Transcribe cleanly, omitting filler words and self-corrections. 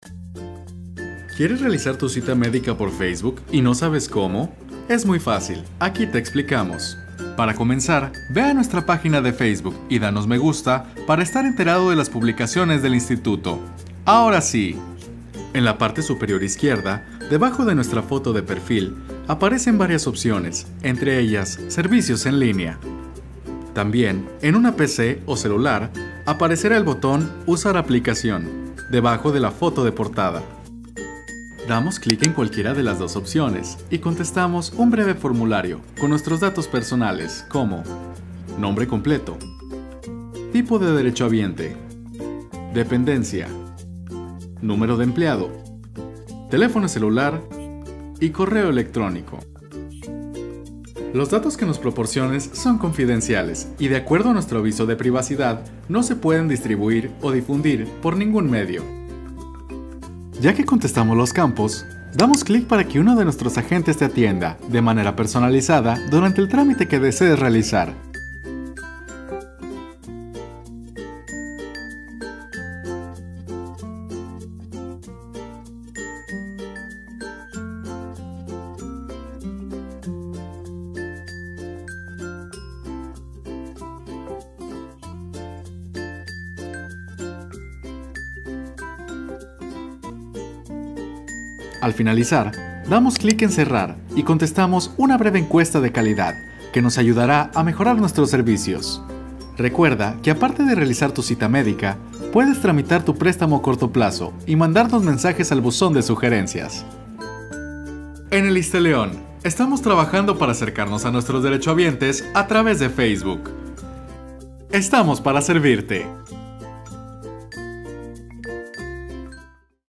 ¿Quieres realizar tu cita médica por Facebook y no sabes cómo? Es muy fácil, aquí te explicamos. Para comenzar, ve a nuestra página de Facebook y danos me gusta para estar enterado de las publicaciones del instituto. Ahora sí. En la parte superior izquierda, debajo de nuestra foto de perfil, aparecen varias opciones, entre ellas servicios en línea. También, en una PC o celular, aparecerá el botón Usar aplicación, debajo de la foto de portada. Damos clic en cualquiera de las dos opciones y contestamos un breve formulario con nuestros datos personales como nombre completo, tipo de derechohabiente, dependencia, número de empleado, teléfono celular y correo electrónico. Los datos que nos proporciones son confidenciales y de acuerdo a nuestro aviso de privacidad no se pueden distribuir o difundir por ningún medio. Ya que contestamos los campos, damos clic para que uno de nuestros agentes te atienda de manera personalizada durante el trámite que desees realizar. Al finalizar, damos clic en Cerrar y contestamos una breve encuesta de calidad que nos ayudará a mejorar nuestros servicios. Recuerda que aparte de realizar tu cita médica, puedes tramitar tu préstamo a corto plazo y mandarnos mensajes al buzón de sugerencias. En el ISSSTE-León, estamos trabajando para acercarnos a nuestros derechohabientes a través de Facebook. Estamos para servirte.